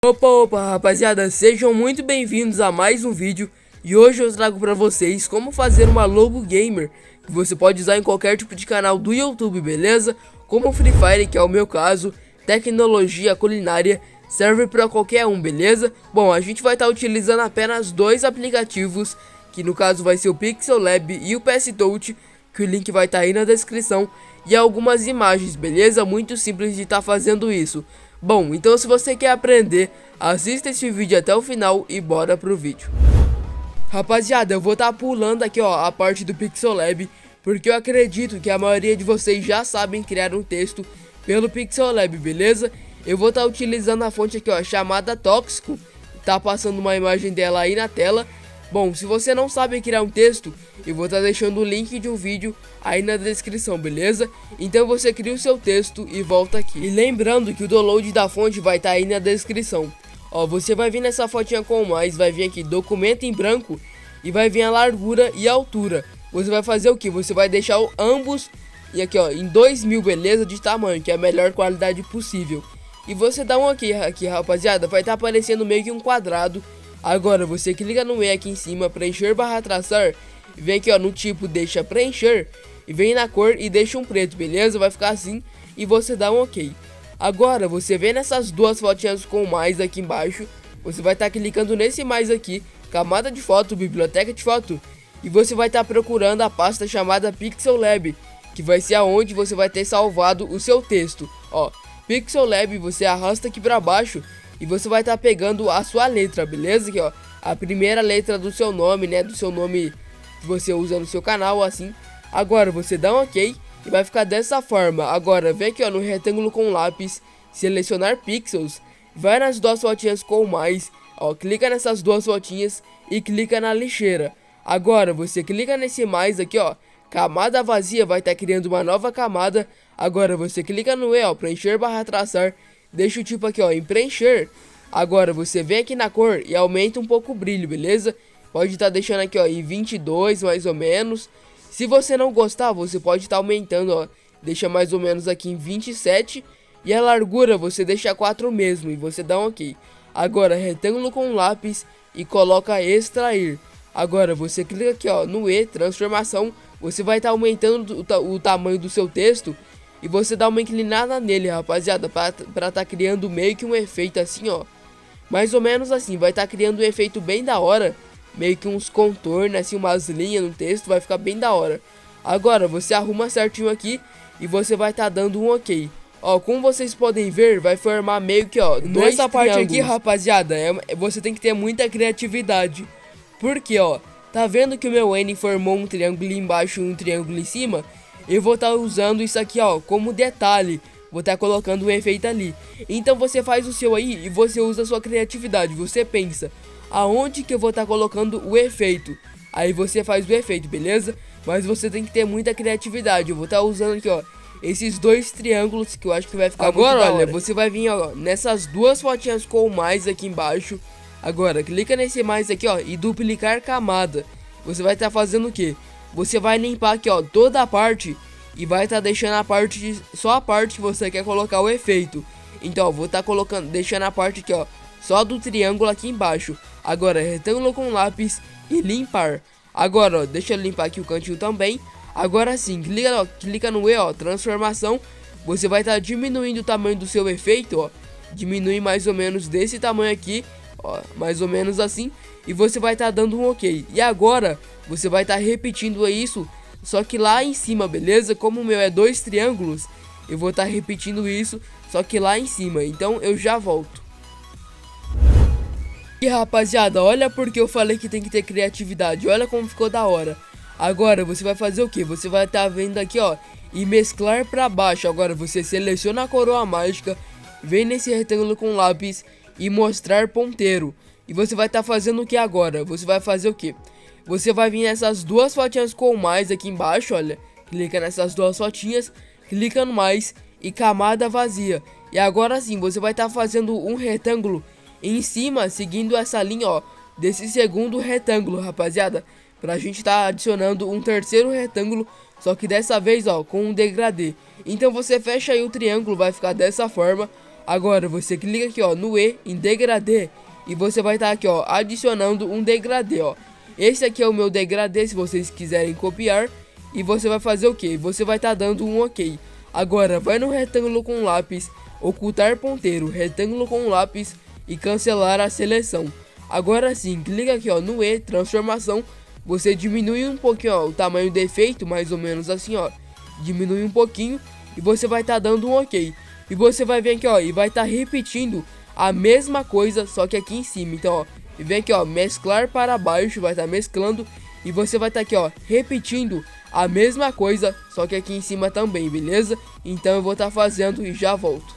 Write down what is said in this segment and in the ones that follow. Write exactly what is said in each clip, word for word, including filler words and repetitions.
Opa, opa, rapaziada, sejam muito bem-vindos a mais um vídeo. E hoje eu trago pra vocês como fazer uma logo gamer que você pode usar em qualquer tipo de canal do YouTube, beleza? Como o Free Fire, que é o meu caso, tecnologia, culinária, serve pra qualquer um, beleza? Bom, a gente vai estar utilizando apenas dois aplicativos, que no caso vai ser o Pixellab e o PSTouch, que o link vai estar aí na descrição, e algumas imagens, beleza? Muito simples de estar fazendo isso. Bom, então se você quer aprender, assista esse vídeo até o final e bora pro vídeo. Rapaziada, eu vou estar pulando aqui ó, a parte do Pixellab, porque eu acredito que a maioria de vocês já sabem criar um texto pelo Pixellab, beleza? Eu vou estar utilizando a fonte aqui ó, chamada Tóxico, tá passando uma imagem dela aí na tela. Bom, se você não sabe criar um texto, eu vou estar deixando o link de um vídeo aí na descrição, beleza? Então você cria o seu texto e volta aqui. E lembrando que o download da fonte vai estar aí na descrição. Ó, você vai vir nessa fotinha com mais, vai vir aqui documento em branco e vai vir a largura e a altura. Você vai fazer o que? Você vai deixar o ambos e aqui ó, em dois mil, beleza? De tamanho, que é a melhor qualidade possível. E você dá um ok aqui, rapaziada, vai estar aparecendo meio que um quadrado. Agora você clica no E aqui em cima, preencher barra traçar, vem aqui ó no tipo deixa preencher, e vem na cor e deixa um preto, beleza? Vai ficar assim e você dá um ok. Agora você vem nessas duas fotinhas com mais aqui embaixo, você vai estar tá clicando nesse mais aqui, camada de foto, biblioteca de foto, e você vai estar tá procurando a pasta chamada Pixellab, que vai ser aonde você vai ter salvado o seu texto. Ó, Pixellab, você arrasta aqui para baixo e você vai estar tá pegando a sua letra, beleza? Aqui ó, a primeira letra do seu nome, né, do seu nome que você usa no seu canal, assim. Agora você dá um ok e vai ficar dessa forma. Agora vem aqui ó, no retângulo com lápis, selecionar pixels, vai nas duas fotinhas com mais, ó, clica nessas duas fotinhas e clica na lixeira. Agora você clica nesse mais aqui ó, camada vazia, vai estar tá criando uma nova camada. Agora você clica no E, ó, preencher barra traçar, deixa o tipo aqui ó, em preencher. Agora você vem aqui na cor e aumenta um pouco o brilho, beleza? Pode estar tá deixando aqui ó, em vinte e dois mais ou menos. Se você não gostar, você pode estar tá aumentando, ó, deixa mais ou menos aqui em vinte e sete. E a largura você deixa quatro mesmo e você dá um ok. Agora retângulo com lápis e coloca extrair. Agora você clica aqui ó, no E, transformação. Você vai estar tá aumentando o, ta o tamanho do seu texto. E você dá uma inclinada nele, rapaziada, pra estar tá criando meio que um efeito assim, ó. Mais ou menos assim, vai estar tá criando um efeito bem da hora. Meio que uns contornos, assim, umas linhas no texto, vai ficar bem da hora. Agora, você arruma certinho aqui e você vai estar tá dando um ok. Ó, como vocês podem ver, vai formar meio que, ó, nessa parte aqui, rapaziada, é, você tem que ter muita criatividade. Porque, ó, tá vendo que o meu N formou um triângulo embaixo e um triângulo em cima? Eu vou estar tá usando isso aqui ó, como detalhe. Vou estar tá colocando um efeito ali. Então você faz o seu aí e você usa a sua criatividade. Você pensa, aonde que eu vou estar tá colocando o efeito? Aí você faz o efeito, beleza? Mas você tem que ter muita criatividade. Eu vou estar tá usando aqui ó, esses dois triângulos que eu acho que vai ficar agora, muito olha, você vai vir ó, nessas duas fotinhas com mais aqui embaixo. Agora, clica nesse mais aqui ó, e duplicar camada. Você vai estar tá fazendo o que? Você vai limpar aqui ó, toda a parte e vai estar tá deixando a parte, de, só a parte que você quer colocar o efeito. Então ó, vou estar tá colocando, deixando a parte aqui ó, só do triângulo aqui embaixo. Agora retângulo com lápis e limpar. Agora ó, deixa eu limpar aqui o cantinho também. Agora sim, clica, ó, clica no E ó, transformação. Você vai estar tá diminuindo o tamanho do seu efeito ó, diminui mais ou menos desse tamanho aqui. Ó, mais ou menos assim. E você vai estar tá dando um ok. E agora você vai estar tá repetindo isso, só que lá em cima, beleza? Como o meu é dois triângulos, eu vou estar tá repetindo isso, só que lá em cima. Então eu já volto. E rapaziada, olha porque eu falei que tem que ter criatividade. Olha como ficou da hora. Agora você vai fazer o que? Você vai estar tá vendo aqui ó, e mesclar para baixo. Agora você seleciona a coroa mágica, vem nesse retângulo com lápis e mostrar ponteiro. E você vai estar tá fazendo o que agora? Você vai fazer o que? Você vai vir nessas duas fotinhas com mais aqui embaixo, olha. Clica nessas duas fotinhas, clica no mais e camada vazia. E agora sim, você vai estar tá fazendo um retângulo em cima, seguindo essa linha, ó, desse segundo retângulo, rapaziada. Pra gente tá adicionando um terceiro retângulo, só que dessa vez, ó, com um degradê. Então você fecha aí o triângulo, vai ficar dessa forma. Agora você clica aqui, ó, no E, em degradê, e você vai estar aqui, ó, adicionando um degradê, ó. Esse aqui é o meu degradê, se vocês quiserem copiar. E você vai fazer o que? Você vai estar dando um ok. Agora vai no retângulo com lápis, ocultar ponteiro, retângulo com lápis e cancelar a seleção. Agora sim, clica aqui, ó, no E, transformação. Você diminui um pouquinho, ó, o tamanho do efeito, mais ou menos assim, ó. Diminui um pouquinho e você vai estar dando um ok. E você vai vir aqui, ó, e vai estar repetindo a mesma coisa, só que aqui em cima. Então, ó, e vem aqui, ó, mesclar para baixo, vai estar mesclando. E você vai estar aqui, ó, repetindo a mesma coisa, só que aqui em cima também, beleza? Então eu vou estar fazendo e já volto.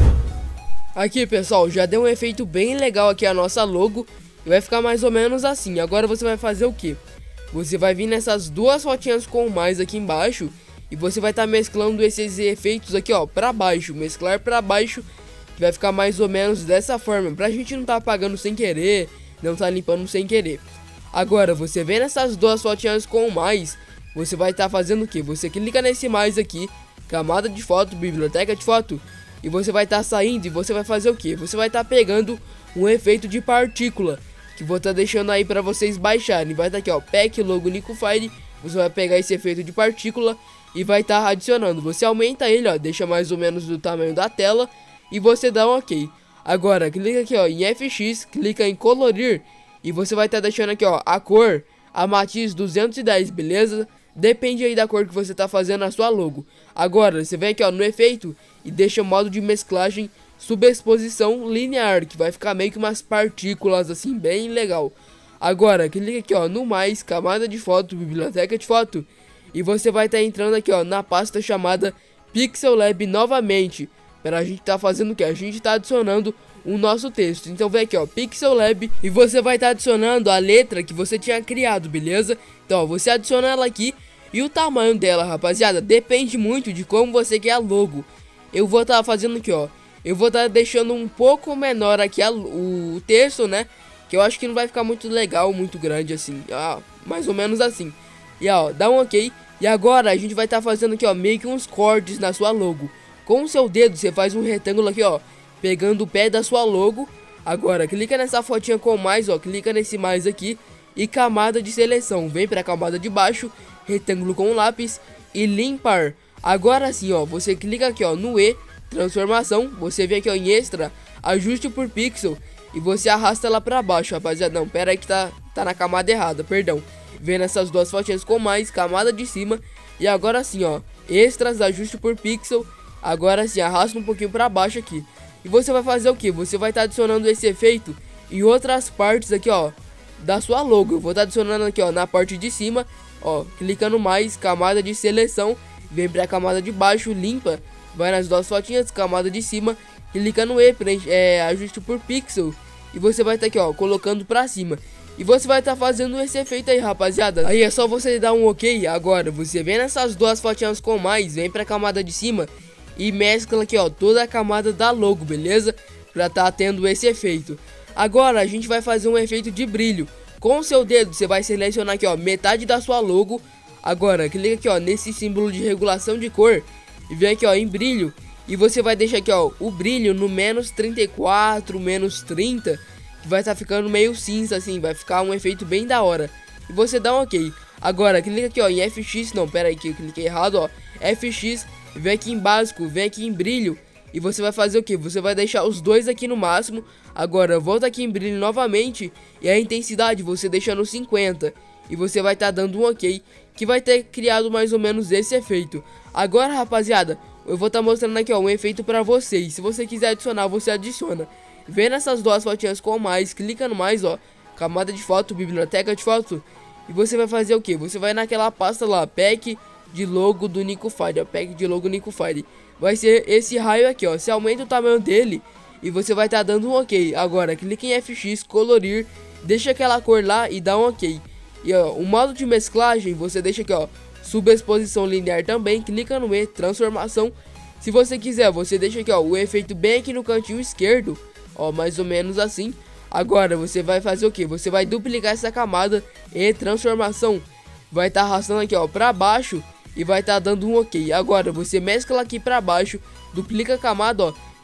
Aqui, pessoal, já deu um efeito bem legal aqui a nossa logo. E vai ficar mais ou menos assim. Agora você vai fazer o que? Você vai vir nessas duas fotinhas com mais aqui embaixo. E você vai estar mesclando esses efeitos aqui, ó, pra baixo. Mesclar pra baixo. Que vai ficar mais ou menos dessa forma. Pra gente não tá apagando sem querer. Não tá limpando sem querer. Agora, você vem nessas duas fotinhas com mais. Você vai estar fazendo o que? Você clica nesse mais aqui. Camada de foto, biblioteca de foto. E você vai estar saindo e você vai fazer o que? Você vai estar pegando um efeito de partícula. Que vou estar deixando aí pra vocês baixarem. Vai estar aqui, ó, pack logo Nicofire. Você vai pegar esse efeito de partícula e vai estar adicionando. Você aumenta ele, ó, deixa mais ou menos do tamanho da tela. E você dá um ok. Agora, clica aqui, ó, em F X, clica em colorir. E você vai estar deixando aqui, ó, a cor, a matiz duzentos e dez, beleza? Depende aí da cor que você tá fazendo a sua logo. Agora, você vem aqui, ó, no efeito e deixa o modo de mesclagem subexposição linear, que vai ficar meio que umas partículas assim, bem legal. Agora, clica aqui, ó, no mais, camada de foto, biblioteca de foto. E você vai estar entrando aqui, ó, na pasta chamada Pixel Lab novamente. Pra gente tá fazendo o que? A gente tá adicionando o nosso texto. Então vem aqui, ó, Pixel Lab, e você vai estar adicionando a letra que você tinha criado, beleza? Então, ó, você adiciona ela aqui. E o tamanho dela, rapaziada, depende muito de como você quer a logo. Eu vou estar fazendo aqui, ó. Eu vou estar deixando um pouco menor aqui a, o texto, né? Que eu acho que não vai ficar muito legal, muito grande assim. Ah, mais ou menos assim. E ó, dá um ok. E agora a gente vai estar fazendo aqui, ó, meio que uns cortes na sua logo. Com o seu dedo você faz um retângulo aqui, ó, pegando o pé da sua logo. Agora clica nessa fotinha com mais, ó, clica nesse mais aqui. E camada de seleção, vem pra camada de baixo, retângulo com lápis e limpar. Agora sim, ó, você clica aqui, ó, no E, transformação, você vem aqui, ó, em extra, ajuste por pixel e você arrasta ela pra baixo, rapaziada. Não, pera aí que tá, tá na camada errada, perdão. Vem nessas duas fotinhas com mais, camada de cima. E agora sim, ó, extras, ajuste por pixel. Agora sim, arrasta um pouquinho pra baixo aqui. E você vai fazer o que? Você vai estar tá adicionando esse efeito em outras partes aqui, ó, da sua logo. Eu vou estar tá adicionando aqui, ó, na parte de cima, ó, clica no mais, camada de seleção, vem pra camada de baixo, limpa, vai nas duas fotinhas, camada de cima, clica no E, preenche, é, ajuste por pixel, e você vai estar tá aqui, ó, colocando pra cima. E você vai estar tá fazendo esse efeito aí, rapaziada. Aí é só você dar um ok. Agora você vem nessas duas fotinhas com mais, vem pra camada de cima e mescla aqui, ó, toda a camada da logo, beleza? Pra tá tendo esse efeito. Agora a gente vai fazer um efeito de brilho. Com o seu dedo você vai selecionar aqui, ó, metade da sua logo. Agora clica aqui, ó, nesse símbolo de regulação de cor e vem aqui, ó, em brilho. E você vai deixar aqui, ó, o brilho no menos trinta e quatro, menos trinta. Que vai estar tá ficando meio cinza assim, vai ficar um efeito bem da hora. E você dá um ok. Agora clica aqui, ó, em F X, não, pera aí que eu cliquei errado, ó. F X, vem aqui em básico, vem aqui em brilho. E você vai fazer o que? Você vai deixar os dois aqui no máximo. Agora volta aqui em brilho novamente. E a intensidade você deixa no cinquenta. E você vai estar tá dando um ok, que vai ter criado mais ou menos esse efeito. Agora, rapaziada, eu vou estar tá mostrando aqui, ó, um efeito pra vocês. Se você quiser adicionar, você adiciona. Vem nessas duas fotinhas com mais, clica no mais, ó, camada de foto, biblioteca de foto. E você vai fazer o que? Você vai naquela pasta lá, pack de logo do Nicofire, ó, pack de logo Nicofire. Vai ser esse raio aqui, ó, você aumenta o tamanho dele e você vai estar tá dando um ok. Agora, clica em F X, colorir, deixa aquela cor lá e dá um ok. E ó, o modo de mesclagem, você deixa aqui, ó, subexposição linear também, clica no E, transformação. Se você quiser, você deixa aqui, ó, o efeito bem aqui no cantinho esquerdo, ó, mais ou menos assim. Agora você vai fazer o que? Você vai duplicar essa camada e transformação. Vai estar tá arrastando aqui, ó, pra baixo e vai estar tá dando um ok. Agora você mescla aqui pra baixo, duplica a camada, ó,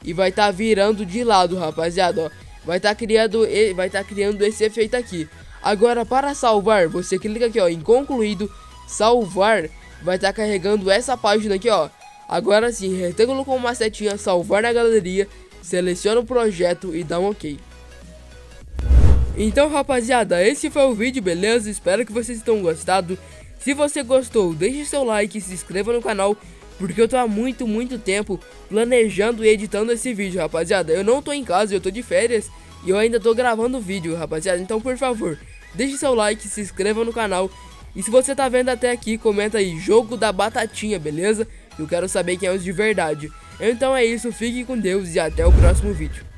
e vai estar tá virando de lado, rapaziada, ó. Vai estar tá criando, vai estar tá criando esse efeito aqui. Agora, para salvar, você clica aqui, ó, em concluído, salvar, vai estar tá carregando essa página aqui, ó. Agora sim, retângulo com uma setinha, salvar na galeria, seleciona o projeto e dá um ok. Então, rapaziada, esse foi o vídeo, beleza? Espero que vocês tenham gostado. Se você gostou, deixe seu like e se inscreva no canal, porque eu tô há muito, muito tempo planejando e editando esse vídeo, rapaziada. Eu não tô em casa, eu tô de férias e eu ainda tô gravando o vídeo, rapaziada. Então, por favor, deixe seu like, se inscreva no canal. E se você tá vendo até aqui, comenta aí, jogo da batatinha, beleza? Eu quero saber quem é os de verdade. Então é isso, fique com Deus e até o próximo vídeo.